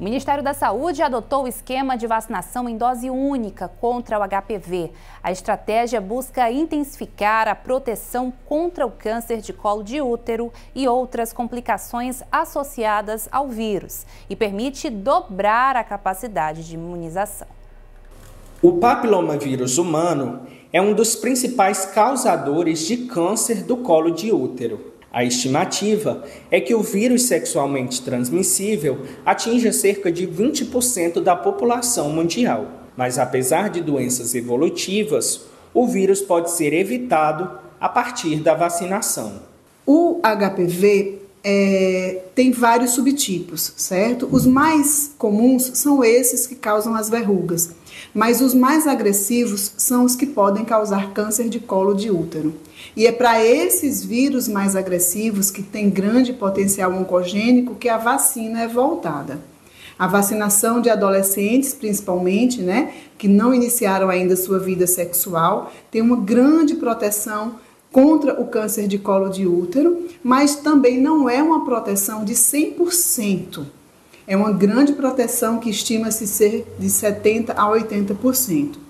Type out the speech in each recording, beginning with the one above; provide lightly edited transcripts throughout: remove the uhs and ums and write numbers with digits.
O Ministério da Saúde adotou o esquema de vacinação em dose única contra o HPV. A estratégia busca intensificar a proteção contra o câncer de colo de útero e outras complicações associadas ao vírus e permite dobrar a capacidade de imunização. O papilomavírus humano é um dos principais causadores de câncer do colo de útero. A estimativa é que o vírus sexualmente transmissível atinja cerca de 20% da população mundial. Mas apesar de doenças evolutivas, o vírus pode ser evitado a partir da vacinação. O HPV tem vários subtipos, certo? Os mais comuns são esses que causam as verrugas, mas os mais agressivos são os que podem causar câncer de colo de útero. E é para esses vírus mais agressivos, que têm grande potencial oncogênico, que a vacina é voltada. A vacinação de adolescentes, principalmente, que não iniciaram ainda sua vida sexual, tem uma grande proteção contra o câncer de colo de útero, mas também não é uma proteção de 100%. É uma grande proteção que estima-se ser de 70% a 80%.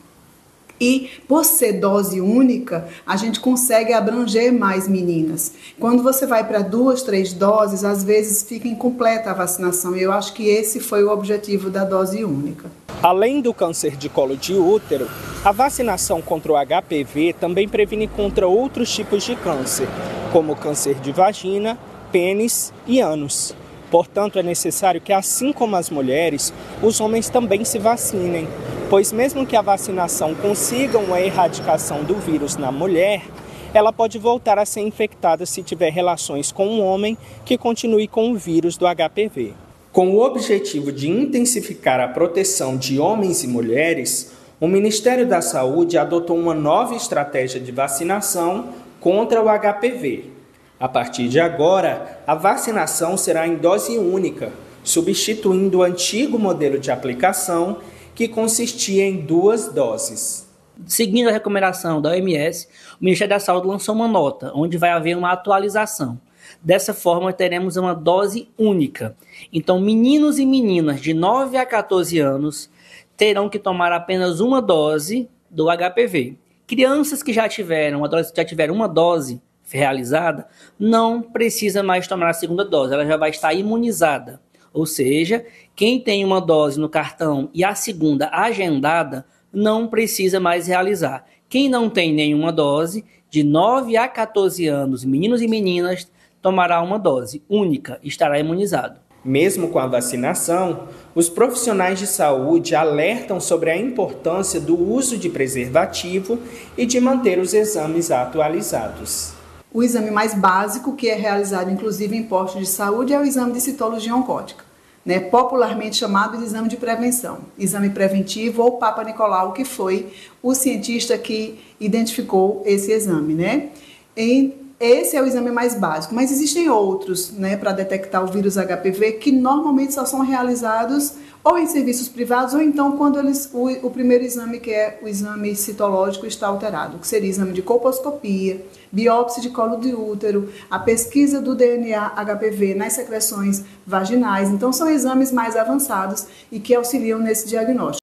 E por ser dose única, a gente consegue abranger mais meninas. Quando você vai para 2, 3 doses, às vezes fica incompleta a vacinação. E eu acho que esse foi o objetivo da dose única. Além do câncer de colo de útero, a vacinação contra o HPV também previne contra outros tipos de câncer, como câncer de vagina, pênis e ânus. Portanto, é necessário que, assim como as mulheres, os homens também se vacinem, pois mesmo que a vacinação consiga uma erradicação do vírus na mulher, ela pode voltar a ser infectada se tiver relações com um homem que continue com o vírus do HPV. Com o objetivo de intensificar a proteção de homens e mulheres, o Ministério da Saúde adotou uma nova estratégia de vacinação contra o HPV. A partir de agora, a vacinação será em dose única, substituindo o antigo modelo de aplicação, que consistia em 2 doses. Seguindo a recomendação da OMS, o Ministério da Saúde lançou uma nota, onde vai haver uma atualização. Dessa forma, teremos uma dose única. Então, meninos e meninas de 9 a 14 anos terão que tomar apenas uma dose do HPV. Crianças que já tiveram uma dose realizada, não precisa mais tomar a segunda dose, ela já vai estar imunizada. Ou seja, quem tem uma dose no cartão e a segunda agendada, não precisa mais realizar. Quem não tem nenhuma dose, de 9 a 14 anos, meninos e meninas, tomará uma dose única e estará imunizado. Mesmo com a vacinação, os profissionais de saúde alertam sobre a importância do uso de preservativo e de manter os exames atualizados. O exame mais básico, que é realizado inclusive em postos de saúde, é o exame de citologia oncótica, popularmente chamado de exame de prevenção, exame preventivo ou Papa Nicolau, que foi o cientista que identificou esse exame. Esse é o exame mais básico, mas existem outros para detectar o vírus HPV que normalmente só são realizados ou em serviços privados ou então quando o primeiro exame, que é o exame citológico, está alterado, que seria exame de colposcopia, biópsia de colo de útero, a pesquisa do DNA HPV nas secreções vaginais. Então são exames mais avançados e que auxiliam nesse diagnóstico.